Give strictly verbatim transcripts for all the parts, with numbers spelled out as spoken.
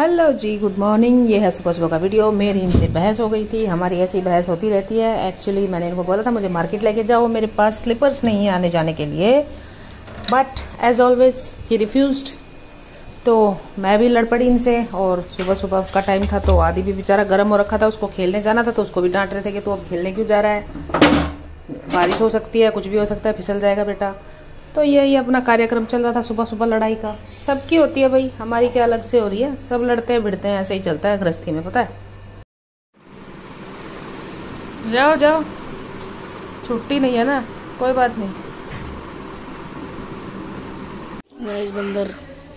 Hello जी, good morning. ये है सुबह सुबह का वीडियो। मेरी इनसे बहस हो गई थी, हमारी ऐसी बहस होती रहती है। एक्चुअली मैंने इनको बोला था मुझे मार्केट लेके जाओ, मेरे पास स्लीपर्स नहीं है आने जाने के लिए, बट एज ऑलवेज ही रिफ्यूज्ड। तो मैं भी लड़ पड़ी इनसे, और सुबह सुबह का टाइम था तो आदि भी बेचारा गर्म हो रखा था, उसको खेलने जाना था, तो उसको भी डांट रहे थे कि तू अब खेलने क्यों जा रहा है, बारिश हो सकती है, कुछ भी हो सकता है, फिसल जाएगा बेटा। तो यही अपना कार्यक्रम चल रहा था सुबह सुबह लड़ाई का। सबकी होती है भाई, हमारी क्या अलग से हो रही है। सब लड़ते हैं भिड़ते हैं, ऐसे ही चलता है गृहस्थी में, पता है। जाओ जाओ, छुट्टी नहीं है ना, कोई बात नहीं। गाइस बंदर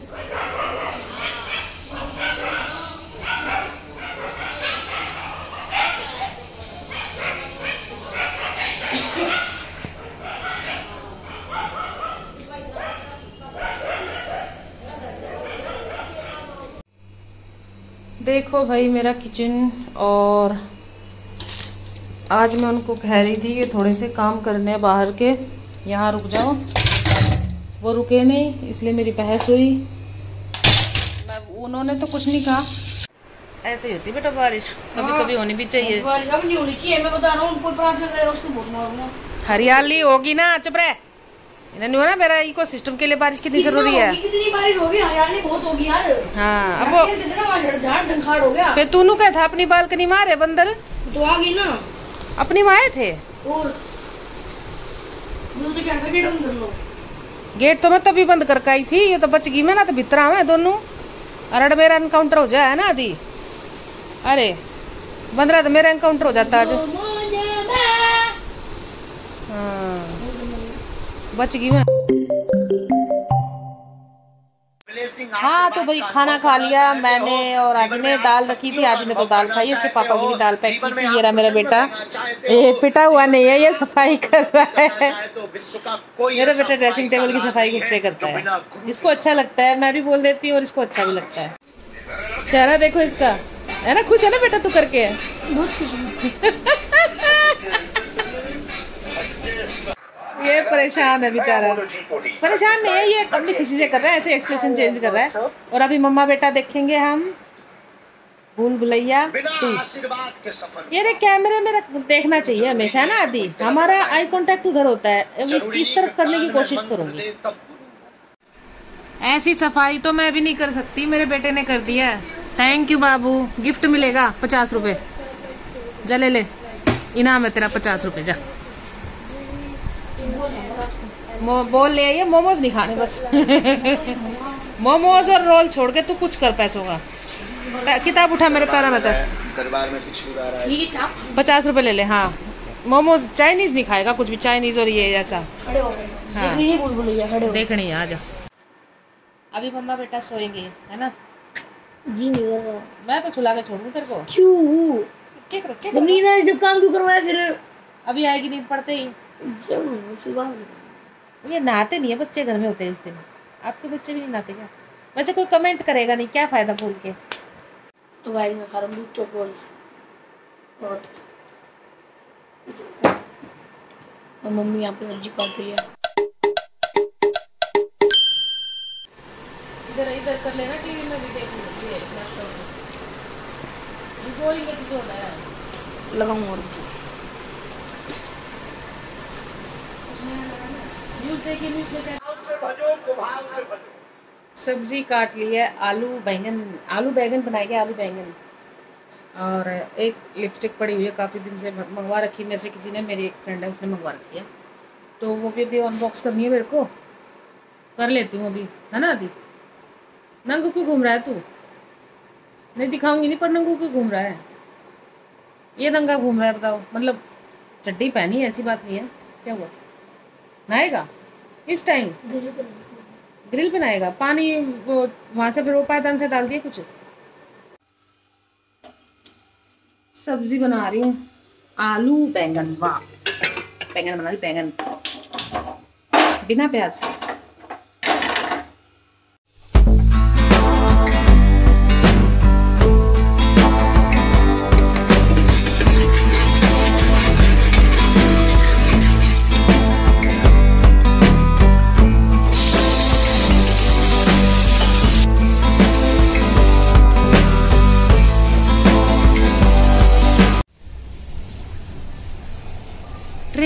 देखो भाई मेरा किचन, और आज मैं उनको कह रही थी कि थोड़े से काम करने हैं बाहर के, यहाँ रुक जाओ। वो रुके नहीं, इसलिए मेरी बहस हुई। उन्होंने तो कुछ नहीं कहा। ऐसे ही होती बेटा बारिश, कभी हाँ, कभी होनी भी चाहिए। बारिश अब नहीं होनी चाहिए, मैं बता रहा हूँ। कोई प्रार्थना करेगा उसको बहुत मारूंगा। हरियाली होगी ना, चुप रहे। इन्हें नहीं हो ना, मेरा इको सिस्टम के लिए बारिश कितनी जरूरी है। कितनी बारिश होगी, हरियाली बहुत होगी यार। हाँ, अब वो झाड़ झंखाड़ हो गया। फिर तूनू क्या था अपनी बालकनी मारे बंदर, तो आ गई ना, अपनी माए थे। और तो क्या गेट बंद कर लो। गेट तो मैं तभी बंद करके आई थी, ये तो बच गई। मैं ना तो भीतर आवे दोनों, अरड़ मेरा एनकाउंटर हो जाए ना आदि। अरे बंदरा तो मेरा एनकाउंटर हो जाता आज। हाँ, बच गई मैं। हाँ तो भाई खाना खा लिया मैंने, और आदि ने दाल रखी थी, आदि ने तो दाल खाई, उसके पापा की भी दाल पैक की थी। ये रहा मेरा बेटा, ये पिटा हुआ नहीं है, ये सफाई कर रहा है। मेरा बेटा ड्रेसिंग टेबल की सफाई खुद से करता है, इसको अच्छा लगता है। मैं भी बोल देती हूँ और इसको अच्छा भी लगता है। चेहरा देखो इसका, है ना, खुश है ना बेटा तू करके? बहुत खुश हूँ। ये परेशान है बेचारा। परेशान नहीं है, ये अपनी खुशी से कर रहा है, ऐसे एक्सप्रेशन चेंज कर रहा है। और अभी मम्मा बेटा देखेंगे हम भूल भुलैया टू। ये रे कैमरे में देखना चाहिए हमेशा, है ना आदि? हमारा आई कांटेक्ट उधर होता है, इस, इस तरफ करने की कोशिश करूंगी। ऐसी सफाई तो मैं भी नहीं कर सकती, मेरे बेटे ने कर दिया है। थैंक यू बाबू, गिफ्ट मिलेगा पचास रुपए। जा ले ले, इनाम है तेरा पचास रुपए। जा मो, बोल ले आइए, मोमोज नहीं खाने बस। मोमोज और रोल छोड़ के तू कुछ कर पैसों का। किताब उठा मेरे पैरा में, दरबार में पिछली बार आया, पचास रुपए ले ले। हाँ, मोमोज चाइनीज नहीं खाएगा, कुछ भी चाइनीज और ये ऐसा। हाँ देखनी है, आ जा। अभी मम्मा बेटा सोएंगे, है ना? जी नहीं कर रहा, मैं तो सुला के छोड़ूं तेरे को। क्यों? जब नींद आ जब काम क्यों करवाया फिर? अभी आएगी नींद पड़ते ही। ये नहाते नहीं है बच्चे, घर में होते हैं इस दिन। आपके बच्चे भी नहीं नहाते क्या? वैसे कोई कमेंट करेगा नहीं, क्या फायदा बोल के। तो गाइस मैं खा रहा हूं चॉकलेट्स, और और मम्मी यहाँ पे सब्जी काट रही है। इधर इधर कर लेना, टीवी में भी देख लो। ये बोरिंग एपिसोड है, लगाऊं और न्यूज़ देखिए, न्यूज़ में सब्जी काट ली है, आलू बैंगन, आलू बैंगन बनाएंगे, आलू बैंगन। और एक लिपस्टिक पड़ी हुई है, काफ़ी दिन से मंगवा रखी मेरे से किसी ने, मेरी एक फ्रेंड है उसने मंगवा रखी है, तो वो भी अभी अनबॉक्स करनी है मेरे को। कर लेती हूँ अभी, है ना आदि? नंगू क्यों घूम रहा है तू? नहीं दिखाऊंगी नहीं, पर नंगू क्यों घूम रहा है? ये नंगा घूम रहा है, बताओ। मतलब चड्डी पहनी है, ऐसी बात नहीं है। क्या हुआ, नहाएगा इस टाइम? ग्रिल पे नहाएगा? पानी वो वहां से फिर वो पायदान से डाल दिए कुछ। सब्जी बना रही हूँ, आलू बैंगन। वाह, बैंगन बना रही, बैंगन बिना प्याज के।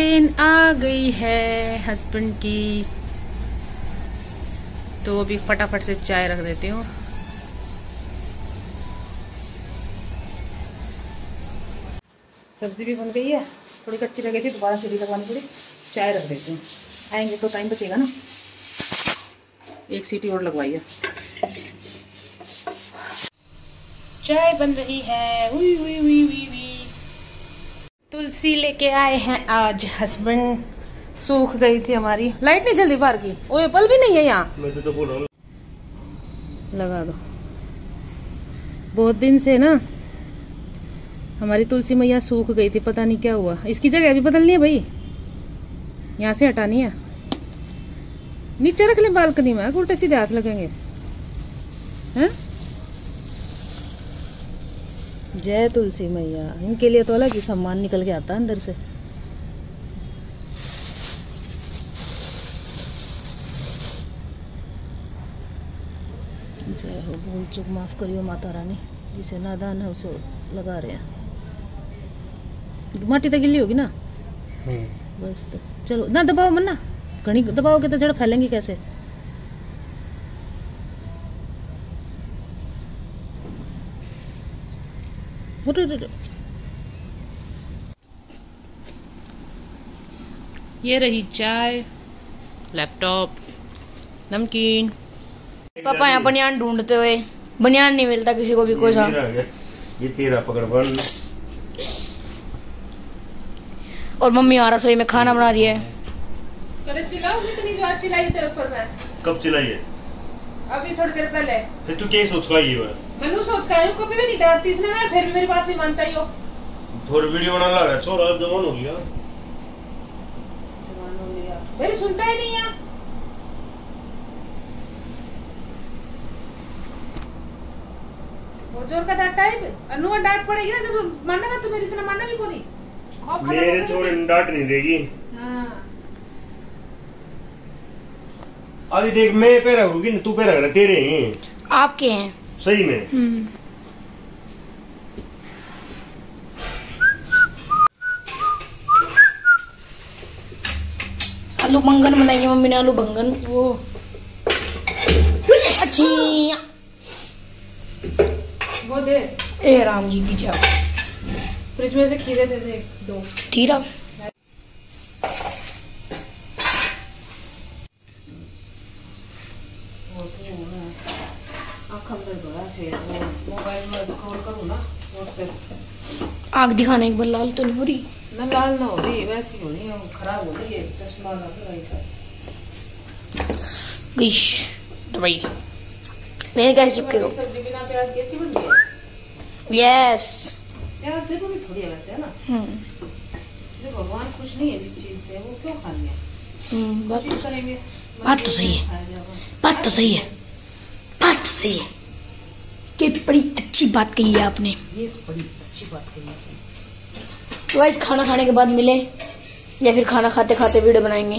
ट्रेन आ गई है हस्बैंड की, तो अभी फटाफट से चाय रख देती हूँ। सब्जी भी बन गई है, थोड़ी कच्ची लगी थी, दोबारा सीटी लगवानी पड़ी। चाय रख देती हूँ, आएंगे तो टाइम बचेगा ना। एक सीटी और लगवाइए। चाय बन रही है। उई उई उई उई उई। तुलसी लेके आए हैं आज हस्बैंड। सूख गई थी हमारी, लाइट नहीं चल रही बाहर की। ओए बल्ब भी नहीं है यहाँ। मैं तो, तो बोल रहा हूँ लगा दो। बहुत दिन से ना हमारी तुलसी मैया सूख गई थी, पता नहीं क्या हुआ। इसकी जगह भी बदलनी है भाई, यहाँ से हटानी है। नीचे रख ले बालकनी में, उल्टे सीधे हाथ लगेंगे हैं। जय तुलसी मैया, इनके लिए तो अलग ही सम्मान निकल के आता है अंदर से। जय हो, भूल चूक माफ करियो माता रानी, जिसे नादान है उसे लगा रहे हैं। माटी तो गिल्ली होगी ना बस। तो चलो ना दबाओ मन्ना, घनी दबाओगे तो जड़ फैलेंगी कैसे। ये रही चाय, लैपटॉप, नमकीन। पापा यहाँ बनियान ढूंढते हुए, बनियान नहीं मिलता किसी को भी कोई सा। ये तेरा पकड़ बन। और मम्मी आ रसोई में खाना बना रही है। कदे चिल्लाओ, इतनी जोर चिल्लाई तेरे ऊपर मैं। कब चिल्लाई है? अभी थोड़ी देर पहले। फिर तू क्या सोच रही है? मैंने सोच कर आयु, कभी भी नहीं डरती इसने ना, फिर भी मेरी बात नहीं मानता ही हो। थोड़ी वीडियो बनाने लग रहा है, छोरा जवान हो गया। जवान हो गया, मेरी सुनता ही नहीं है। वो जोर का डांटा है, अनुआ डांट पड़ेगी ना जब मानेगा, तो मेरी इतना मानना भी को नहीं। मेरे छोरे डांट नहीं देगी। हाँ। अभी देख, मैं पैरा होगी ना, तू पैरा कर, तेरे हैं आपके हैं सही में। हम्म। आलू बैंगन बनाएंगे मम्मी ने, आलू बैंगन। वो अच्छी वो दे, ए राम जी की चाय। फ्रिज में से खीरे दे दे दो। खीरा मोबाइल में स्क्रॉल करूँ ना व्हाट्सएप। आग दिखाने एक बार, लाल तो नहीं हो रही ना, लाल ना हो रही, वैसी हो रही है, खराब हो रही है। चश्मा लगा दवाई नहीं कैसे चिपके हो। सब्जी बिना प्याज की अच्छी बनती है। यस, प्याज जरूरी थोड़ी है वैसे, है ना। जो भगवान खुश नहीं है जिस चीज से, वो क्यों खानी है। कोशिश करेंगे। बात तो सही है, बात तो सही है, बात तो सही है। कि बड़ी अच्छी बात कही है आपने, ये तो बड़ी अच्छी बात कही है। तो गाइस खाना खाने के बाद मिले या फिर खाना खाते खाते वीडियो बनाएंगे।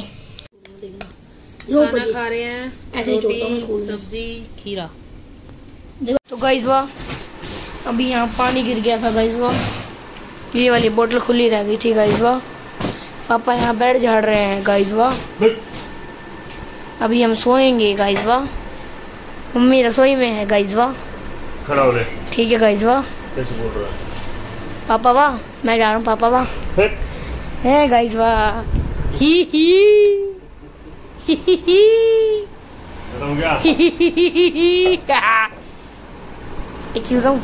खाना खा रहे हैं, ऐसे ही छोड़ता हूँ स्कूल में। सब्जी खीरा। तो गाइस वाह, अभी यहाँ पानी गिर गया था गाइस वाह, ये वाली बोतल खुली रह गई थी गाइस वाह। पापा यहाँ बेड झाड़ रहे हैं गाइस वाह। अभी हम सोएंगे गाइस वाह। मम्मी रसोई में है गाइस वाह। खड़ा हो ले। ठीक है गाइस वाह। कैसे बोल रहा है? पापा वाह, मैं जा रहा हूँ पापा वाह। है गाइस वाह। ही ही ही ही ही। बताऊँ क्या? एक चीज बताऊँ,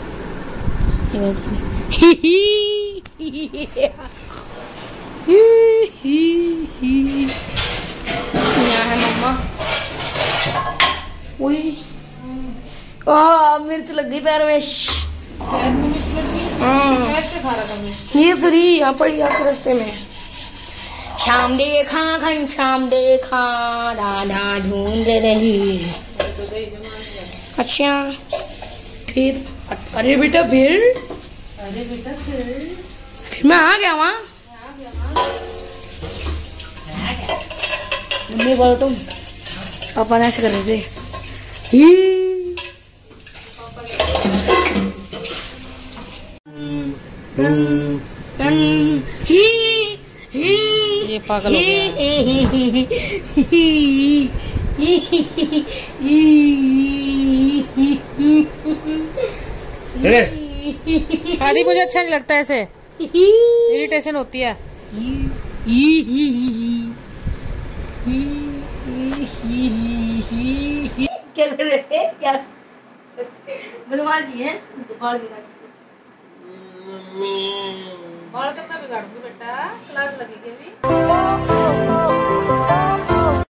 ही ही यहाँ है मम्मा। उई आ, मिर्च लग गई पैर में। ये तो रही यहाँ पड़ी आपके रास्ते में। शाम देखा खन शाम देखा राधा ढूंढ रही। अच्छा फिर, अरे बेटा फिर, अरे बेटा फिर फिर मैं आ गया वहाँ। मम्मी बोलो तुम, पापा ने ऐसे कर रहे थे। ही ही ही ये पागल हो गया अरे आदि मुझे अच्छा नहीं लगता ऐसे, इरिटेशन होती है। क्या कर रहे हैं? क्या बदमाशी है? तो बाल बिगाड़ बाल तो मैं बिगाड़ूंगी बेटा, क्लास लगेगी अभी।